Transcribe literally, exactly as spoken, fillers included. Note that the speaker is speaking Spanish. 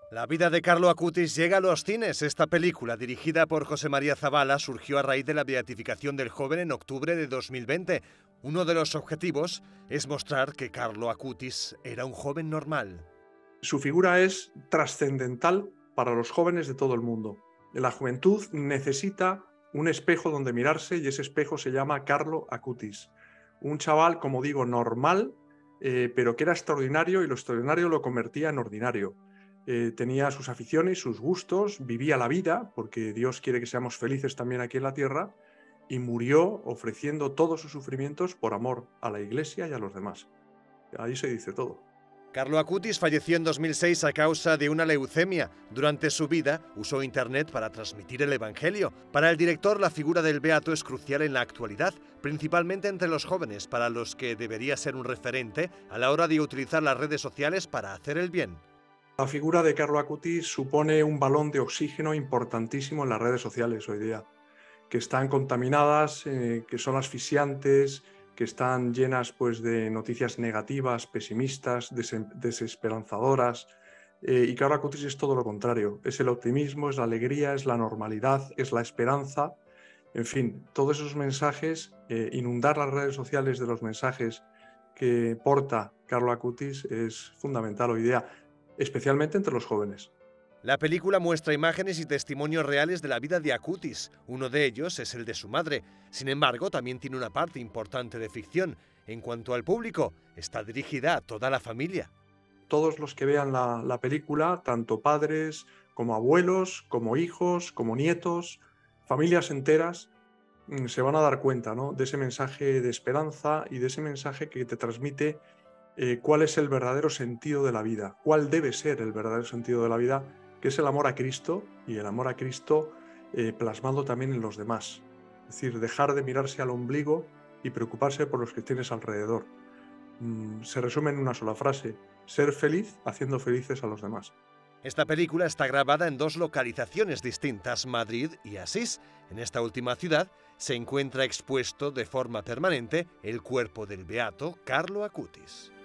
La vida de Carlo Acutis llega a los cines. Esta película, dirigida por José María Zabala, surgió a raíz de la beatificación del joven en octubre de dos mil veinte. Uno de los objetivos es mostrar que Carlo Acutis era un joven normal. Su figura es trascendental para los jóvenes de todo el mundo. La juventud necesita un espejo donde mirarse y ese espejo se llama Carlo Acutis. Un chaval, como digo, normal, eh, pero que era extraordinario y lo extraordinario lo convertía en ordinario. Eh, tenía sus aficiones, sus gustos, vivía la vida, porque Dios quiere que seamos felices también aquí en la tierra, y murió ofreciendo todos sus sufrimientos por amor a la Iglesia y a los demás. Ahí se dice todo. Carlo Acutis falleció en dos mil seis a causa de una leucemia. Durante su vida usó Internet para transmitir el Evangelio. Para el director, la figura del beato es crucial en la actualidad, principalmente entre los jóvenes, para los que debería ser un referente a la hora de utilizar las redes sociales para hacer el bien. La figura de Carlo Acutis supone un balón de oxígeno importantísimo en las redes sociales hoy día, que están contaminadas, eh, que son asfixiantes, que están llenas pues, de noticias negativas, pesimistas, des desesperanzadoras. Eh, y Carlo Acutis es todo lo contrario. Es el optimismo, es la alegría, es la normalidad, es la esperanza. En fin, todos esos mensajes, eh, inundar las redes sociales de los mensajes que porta Carlo Acutis es fundamental hoy día, especialmente entre los jóvenes. La película muestra imágenes y testimonios reales de la vida de Acutis. Uno de ellos es el de su madre. Sin embargo, también tiene una parte importante de ficción. En cuanto al público, está dirigida a toda la familia. Todos los que vean la, la película, tanto padres como abuelos, como hijos, como nietos, familias enteras, se van a dar cuenta, ¿no?, de ese mensaje de esperanza y de ese mensaje que te transmite eh, cuál es el verdadero sentido de la vida, cuál debe ser el verdadero sentido de la vida, que es el amor a Cristo y el amor a Cristo eh, plasmado también en los demás. Es decir, dejar de mirarse al ombligo y preocuparse por los que tienes alrededor. Mm, se resume en una sola frase: ser feliz haciendo felices a los demás. Esta película está grabada en dos localizaciones distintas, Madrid y Asís. En esta última ciudad se encuentra expuesto de forma permanente el cuerpo del beato Carlo Acutis.